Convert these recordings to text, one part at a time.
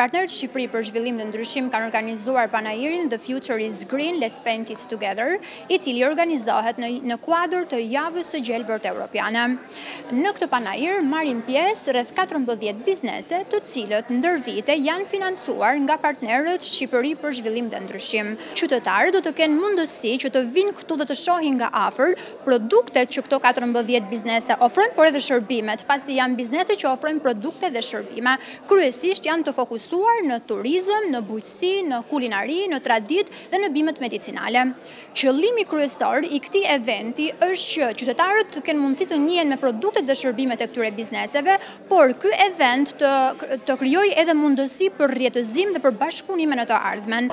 Partnerët Shqipëri për Zhvillim dhe Ndryshim kanë organizuar Panairin The Future is Green, Let's Paint It Together, i cili organizohet në kuadër të javës së gjelbërt europiane. Në këtë Panair marrin pjesë rreth 14 biznese, të cilët ndër vite janë financuar nga partnerët Shqipëri për Zhvillim dhe Ndryshim. Qytetarët do të kenë mundësi që të vinë këtu dhe të shohin nga afër produktet që këto 14 biznese ofrojnë, por edhe shërbimet, pasi janë biznese që ofrojnë produkte dhe shërbime. Kryesisht janë të fokusuar në turizëm, në bujqësi, në kulinari, në tradit dhe në bimet medicinale. Qëllimi kryesor i këtij eventi është që qytetarët të kenë mundësi të njihen me produktet dhe shërbimet e këtyre bizneseve, por ky event të krijojë edhe mundësi për rrjetëzim dhe për bashkëpunime në të ardhmen.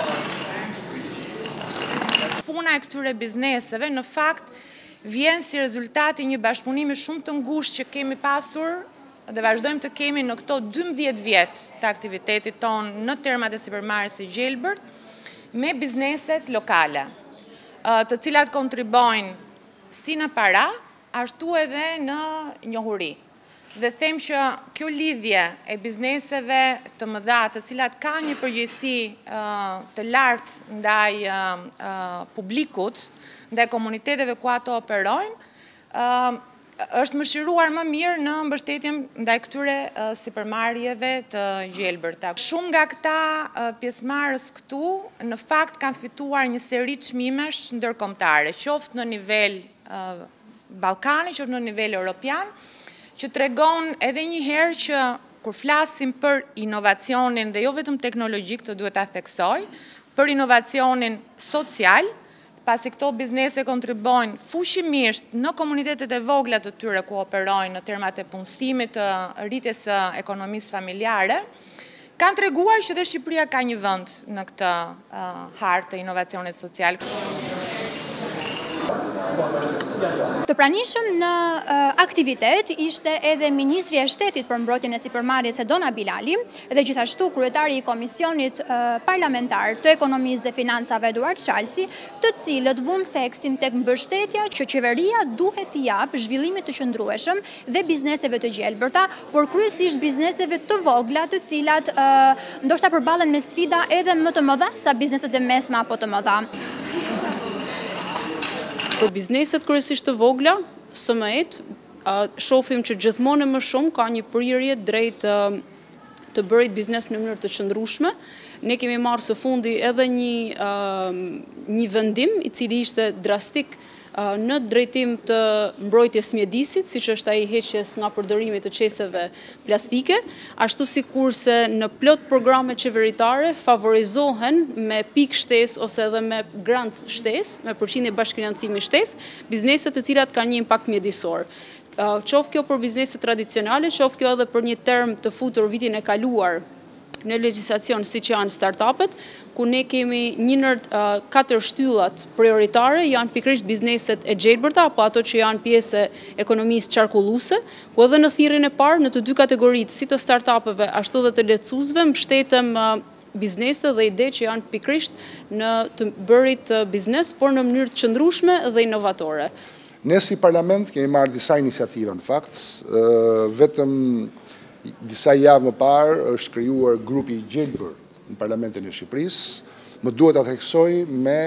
Puna e këtyre bizneseve në fakt vjen si rezultati një bashkëpunimi shumë të ngushtë që kemi pasur dhe vazhdojmë të kemi në këto 12 vjet të aktivitetit tonë në termat e sipërmarrjes së Gjelbërt me bizneset lokale, të cilat kontribojnë si në para, ashtu edhe në njohuri. Dhe them që kjo lidhje e bizneseve të mëdha, të cilat ka një përgjegjësi të lartë ndaj publikut, ndaj komuniteteve ku ato operojnë, është mëshiruar më mirë në mbështetjen ndaj këtyre sipërmarrjeve të gjelbërta. Shumë nga këta pjesëmarrës këtu në fakt kanë fituar një seri çmimesh ndërkombëtare, qoftë në nivel ballkani, qoftë në nivel europian, që tregon edhe një herë që kur flasim për inovacionin dhe jo vetëm teknologjik, të duhet ta theksoj, për inovacionin social, pasi këto biznese kontribojnë fuqimisht në komunitetet e vogla të tyre ku operojnë në termat e punësimit, të rritjes së ekonomisë familjare, kanë treguar që dhe Shqipëria ka një vend në këtë hartë të inovacionit social. Të pranishëm në aktivitet ishte edhe Ministri e Shtetit për mbrojtjen e sipërmarrjes Dona Bilali dhe gjithashtu kryetari i Komisionit Parlamentar të Ekonomisë dhe Financave Eduard Shalsi, të cilët vënë theksin tek mbështetja që qeveria duhet t'i japë zhvillimit të qëndrueshëm dhe bizneseve të gjelbërta, por kryesisht bizneseve të vogla, të cilat ndoshta përballen me sfida edhe më të mëdha sa bizneset e mesme apo të mëdha. Për bizneset kryesisht të vogla, SME-t, shohim që gjithmonë më shumë ka një prirje drejt të bërit biznes në mënyrë të qëndrueshme. Ne kemi marrë së fundi edhe një vendim i cili ishte drastik në drejtim të mbrojtjes mjedisit, siç është ai heqjes nga përdorimi të qeseve plastike, ashtu sikurse në plot programe qeveritare favorizohen me pikë shtesë ose edhe me grant shtesë, me përqindje bashkëfinancimi shtesë, bizneset të cilat kanë një impakt mjedisor. Qoftë kjo për bizneset tradicionale, qoftë kjo edhe për një term të futur vitin e kaluar në legjislacion siç janë startupet, ku ne kemi 4 shtyllat prioritare, janë pikërisht bizneset e gjelbërta, apo ato që janë pjesë e ekonomisë qarkulluese, ku edhe në thirrjen e parë në të dy kategoritë, si të startupeve ashtu dhe të lehtësuesve, mbështetëm biznese dhe ide që janë pikërisht në të bërit biznes, por në mënyrë të qëndrueshme dhe inovatore. Ne si parlament kemi marrë disa iniciativa në fakt, vetëm disa javë më parë është krijuar grupi i Gjelbër në Parlamentin e Shqipërisë, më duhet ta theksoj me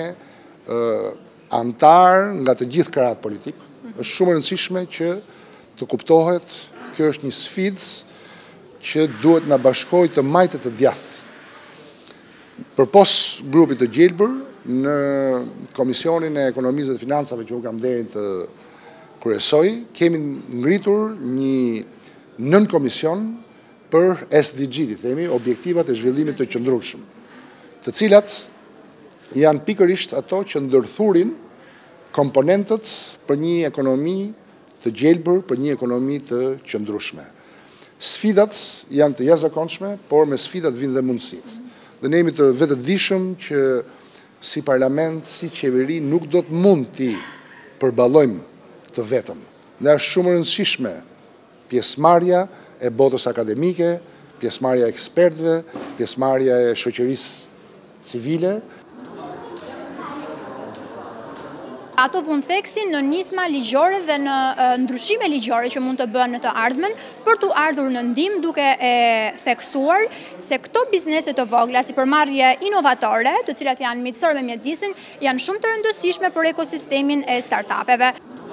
antar nga të gjithë krahat politik. Është shumë e rëndësishme që të kuptohet, kjo është një sfidë që duhet na bashkojë të majtet të djathtë. Përpos grupit të Gjelbër, në Komisionin e Ekonomisë dhe Financave që u kam nderin të kryesoj, kemi ngritur një nën komision për SDG, themi, objektivat e zhvillimit të qëndrueshëm, të cilat janë pikërisht ato që ndërthurin komponentët për një ekonomi të gjelbër, për një ekonomi të qëndrueshme. Sfidat janë të jashtëzakonshme, por me sfidat vijnë dhe mundësitë. Dhe ne jemi të vetëdijshëm që si parlament, si qeveri, nuk do të mund t'i përballojmë të vetëm. Dhe është shumë e rëndësishme pjesëmarrja e botës akademike, pjesëmarrja e ekspertëve, pjesëmarrja e shoqërisë civile. Ato vun theksin në nisma ligjore dhe në ndryshime ligjore që mund të bëhen në të ardhmen për të ardhur në ndihmë duke e theksuar se këto biznese të vogla si përmarrje inovatore, të cilat janë miqësore me mjedisin, janë shumë të rëndësishme për ekosistemin e startupeve.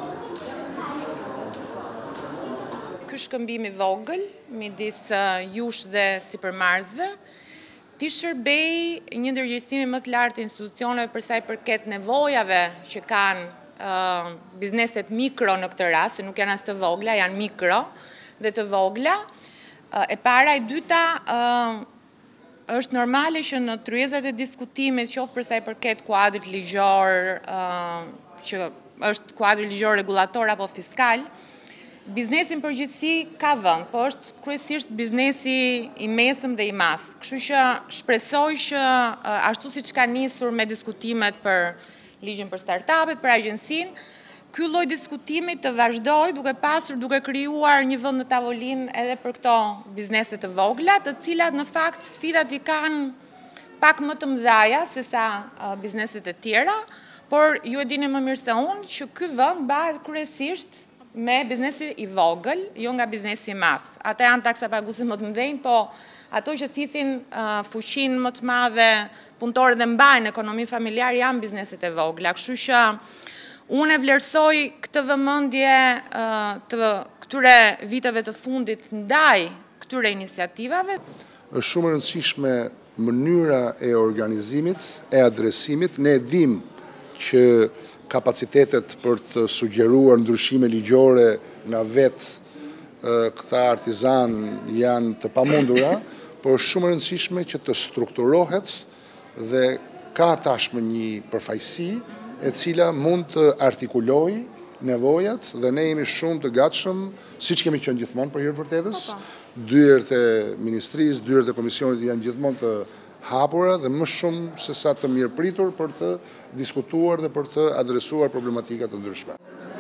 Ky shkëmbim i vogël midis jush dhe sipërmarrësve ti shërbej një ndërgjegjësimi më të lartë të institucioneve për sa i përket nevojave që kanë bizneset mikro në këtë rast, se nuk janë as të vogla, janë mikro dhe të vogla. E para, e dyta, është normale që në tryezat e diskutimit, qoftë për sa i përket kuadrit ligjor, që është kuadri ligjor regulator apo fiskal, biznesin përgjithësi ka vënd, po është kryesisht biznesi i mesëm dhe i madh. Kështu që shpresoj që ashtu siç ka nisur me diskutimet për ligjin për startupet, për agjensinë, ky lloj diskutimi të vazhdojë duke krijuar një vend në tavolinë edhe për këto biznese të vogla, të cilat në fakt sfidat i kanë pak më të mëdha se sa bizneset e tjera, por ju e dini më mirë se unë që ky vend mbahet kryesisht me biznesi i vogël, jo nga biznesi i madh. Ata janë taksapaguesit më të mëdhenj, po ato që thithin fuqinë më të madhe punëtore dhe mbajnë ekonominë familjare janë bizneset e vogla. Kështu që unë e vlerësoj këtë vëmendje të këtyre viteve të fundit ndaj këtyre iniciativave. Është shumë e rëndësishme mënyra e organizimit, e adresimit. Ne e dim që kapacitetet për të sugjeruar ndryshime ligjore nga vetë këta artizan janë të pamundura, por është shumë e rëndësishme që të strukturohet dhe ka tashmë një përfaqësi e cila mund të artikulojë nevojat dhe ne jemi shumë të gatshëm, siç kemi qenë gjithmonë për hir të vërtetës, dyert e ministrisë, dyert e komisionit janë gjithmonë të hapura dhe më shumë se sa të mirëpritur për të diskutuar dhe për të adresuar problematika të ndryshme.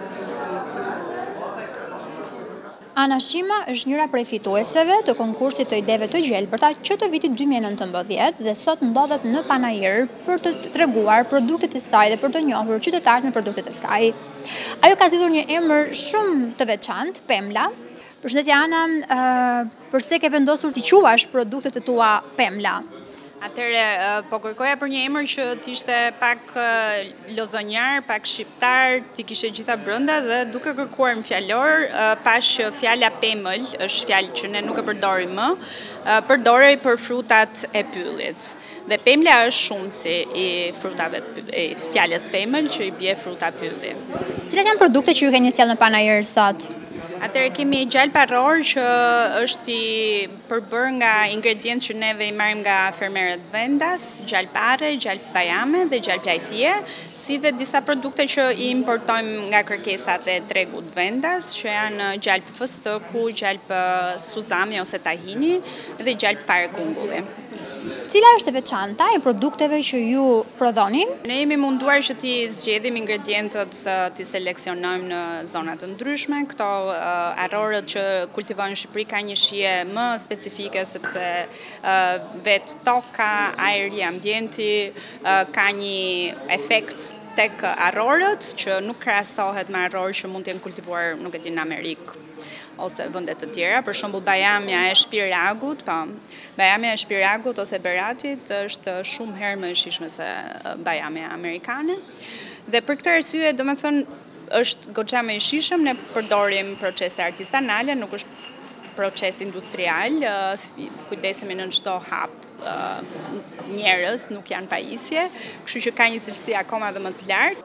Ana Shima është njëra prej fitueseve të konkursit të ideve të Gjelbrta që të vitit 2019 dhe sot ndodhet në Panairi për të treguar produktet e saj dhe për të njohur qytetarët me produktet e saj. Ajo ka zgjedhur një emër shumë të veçantë, Pemla. Përshëndetje Ana, përse ke vendosur t'i quash produktet e tua Pemla? Atëre, po kërkoja për një emër që t'ishte pak lozonjar, pak shqiptar, t'i kishe gjitha brënda dhe duke kërkuar në fjallor, pash fjalla pemël, është fjallë që ne nuk e përdorim më, përdorej për frutat e pyllit. Dhe pemla është shumë si i frutave e fjallës pemël që i bje fruta pylli. Cilat janë produkte që ju keni sjellë në Panairi sot? Atëherë kemi gjalparor që është i përbër nga ingredient që neve i marrim nga fermerët vendas, gjalpare, gjalp bajame dhe gjalp lajthie, si dhe disa produkte që i importojmë nga kërkesat e tregut vendas, që janë gjalp fëstëku, gjalp suzami ose tahini dhe gjalp fare kungulli. Cila është e veçanta e produkteve që ju prodhoni? Ne jemi munduar që t'i zgjedhim ingredientët, t'i seleksionojmë në zonat të ndryshme. Këto arorët që kultivojnë në Shqipëri ka një shije më specifike sepse vetë toka, ajri, ambienti ka një efekt tek arorët që nuk krahasohet me arorë që mund të jenë kultivuar nuk e di në Amerikë ose vëndet të tjera. Për shembull bajamja e shpiragut, bajamja e shpiragut ose beratit është shumë herë më e shijshme se bajamja amerikane. Dhe për këtë arsye, domethënë, është goxha më e shijshëm, ne përdorim procese artisanale, nuk është proces industrial, kujdesemi në çdo hap njerëz, nuk janë pajisje, kështu që ka një cilësi akoma dhe më të lartë.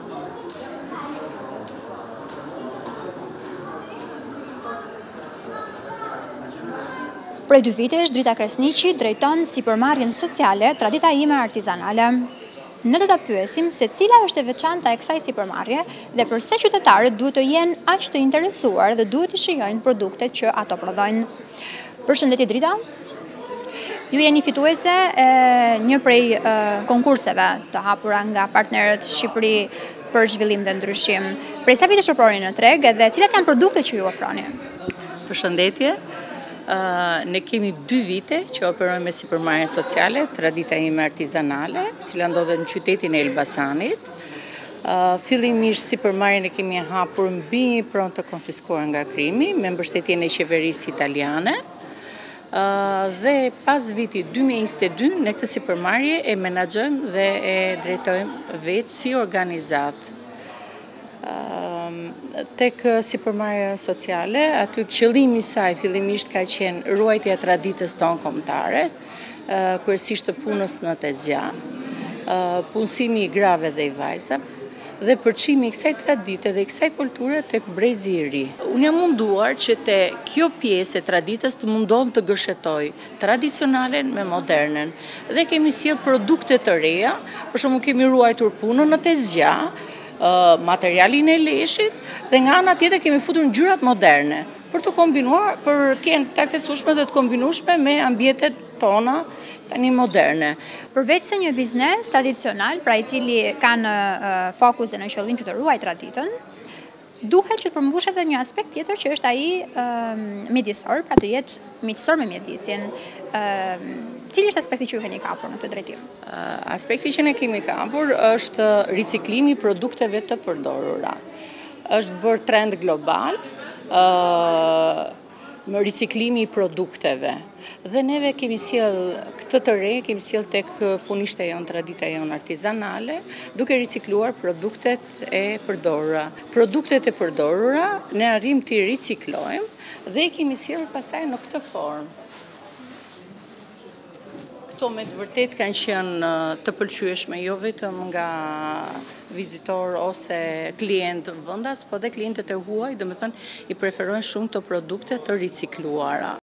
Prej 2 vitesh, Drita Kresniqi drejton sipërmarrjen sociale Tradita ime artizanale. Ne do ta pyesim se cila është e veçanta e kësaj sipërmarrje dhe pse qytetarët duhet të jenë aq të interesuar dhe duhet të shijojnë produktet që ato prodhojnë. Përshëndetje Drita. Ju jeni fituese një prej konkurseve të hapura nga partnerët Shqipëri për zhvillim dhe ndryshim. Prej sa vitesh operoni në treg dhe cilat janë produktet që ju ofroni? Përshëndetje. Ne kemi 2 vite që operojmë me sipërmarrje sociale, Tradita ime artizanale, cila ndodhet në qytetin e Elbasanit. Fillimisht sipërmarrjen e kemi hapur mbi pronë të konfiskuar nga krimi me mbështetjen e qeverisë italiane. Dhe pas vitit 2022 ne këtë sipërmarrje e menaxhojmë dhe e drejtojmë vetë si organizat. Tek sipërmarrja sociale, aty qëllimi i saj fillimisht ka qenë ruajtja e traditës tonë kombëtare, kryesisht të punës në tezgja, punësimi i grave dhe i vajzave, dhe përçimi i kësaj tradite dhe i kësaj kulture tek brezi i ri. Unë jam munduar që te kjo pjesë e traditës të mundohem të gërshetoj tradicionalen me modernen. Dhe kemi sjell produkte të reja, për shembull kemi ruajtur punën në tezgja, materialin e leshit, dhe nga ana tjetër kemi futur ngjyrat moderne për të kombinuar, për të jenë të aksesueshme dhe të kombinueshme me ambientet tona tani moderne. Përveç se një biznes tradicional, pra i cili ka në fokus dhe në qëllim që të ruaj traditën, duhet që të përmbushet edhe një aspekt tjetër që është ai mjedisor, pra të jetë miqësor me mjedisin. Cili është aspekti që ju keni kapur në këtë drejtim? Aspekti që ne kemi kapur është riciklimi i produkteve të përdorura. Është bërë trend global, më riciklimi i produkteve. Dhe neve kemi sjell këtë të re, kemi sjell tek punishte jonë, tradita jonë artizanale, duke ricikluar produktet e përdorura. Produktet e përdorura ne arrim t'i riciklojmë dhe kemi sjell pastaj në këtë formë. Këto me të vërtet kanë qenë të pëlqyeshme jo vetëm nga vizitor ose klient vendas, po dhe klientët e huaj, domethënë i preferojnë shumë të produkte të ricikluara.